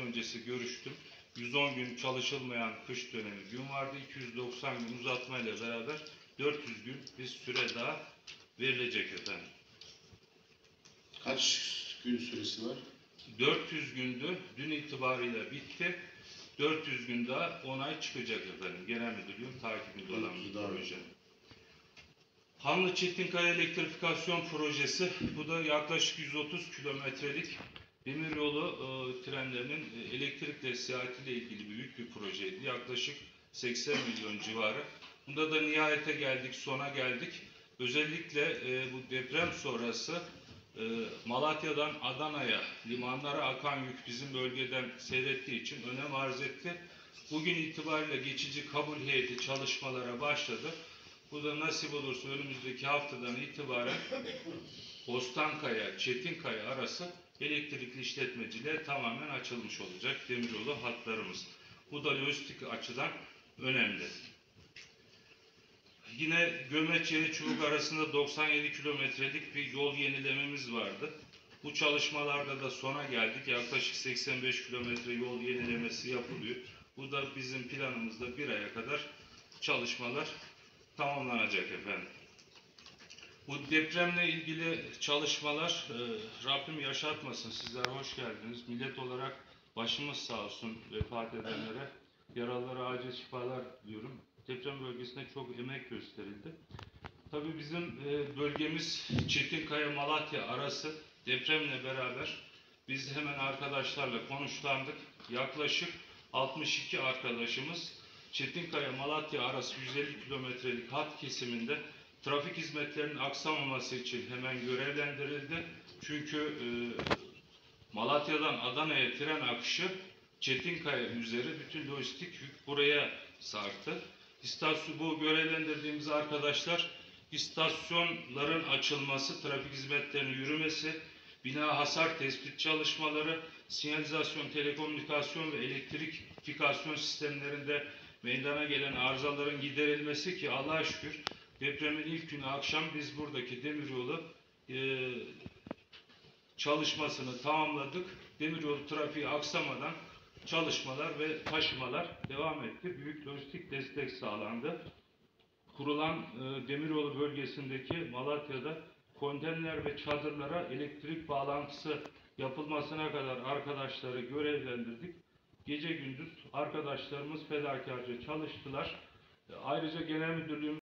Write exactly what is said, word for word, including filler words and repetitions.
öncesi görüştüm. yüz on gün çalışılmayan kış dönemi gün vardı. iki yüz doksan gün uzatmayla beraber dört yüz gün bir süre daha verilecek efendim. Kaç gün süresi var? dört yüz gündü. Dün itibariyle bitti. dört yüz gün daha onay çıkacak efendim. Genel Müdürlüğün takibinde olan bir proje. Hanlı Çetinkaya Elektrifikasyon Projesi. Bu da yaklaşık yüz otuz kilometrelik demiryolu e, trenlerinin e, elektrikle seyahatiyle ilgili büyük bir projeydi. Yaklaşık seksen milyon civarı. Bunda da nihayete geldik, sona geldik. Özellikle e, bu deprem sonrası e, Malatya'dan Adana'ya, limanlara akan yük bizim bölgeden seyrettiği için önem arz etti. Bugün itibariyle geçici kabul heyeti çalışmalara başladı. Bu da nasip olursa önümüzdeki haftadan itibaren Bostankaya, Çetinkaya arası elektrikli işletmeciliğe tamamen açılmış olacak demiryolu hatlarımız. Bu da lojistik açıdan önemli. Yine Gömeç Çubuk arasında doksan yedi kilometrelik bir yol yenilememiz vardı. Bu çalışmalarda da sona geldik. Yaklaşık seksen beş kilometre yol yenilemesi yapılıyor. Bu da bizim planımızda bir aya kadar çalışmalar tamamlanacak efendim. Bu depremle ilgili çalışmalar e, Rabbim yaşatmasın. Sizler hoş geldiniz. Millet olarak başımız sağ olsun vefat edenlere. Yaralılara acil şifalar diliyorum. Deprem bölgesinde çok emek gösterildi. Tabii bizim e, bölgemiz Çetinkaya Malatya arası depremle beraber biz hemen arkadaşlarla konuşlandık. Yaklaşık altmış iki arkadaşımız Çetinkaya Malatya arası yüz elli kilometrelik hat kesiminde trafik hizmetlerinin aksamaması için hemen görevlendirildi. Çünkü e, Malatya'dan Adana'ya tren akışı Çetinkaya üzeri bütün lojistik yük buraya sarktı. İstasyon, bu görevlendirdiğimiz arkadaşlar istasyonların açılması, trafik hizmetlerinin yürümesi, bina hasar tespit çalışmaları, sinyalizasyon, telekomünikasyon ve elektrifikasyon sistemlerinde meydana gelen arızaların giderilmesi ki Allah'a şükür depremin ilk günü akşam biz buradaki demiryolu e, çalışmasını tamamladık. Demiryolu trafiği aksamadan çalışmalar ve taşımalar devam etti. Büyük lojistik destek sağlandı. Kurulan e, demiryolu bölgesindeki Malatya'da konteyner ve çadırlara elektrik bağlantısı yapılmasına kadar arkadaşları görevlendirdik. Gece gündüz arkadaşlarımız fedakarca çalıştılar. E, ayrıca Genel Müdürlüğümüz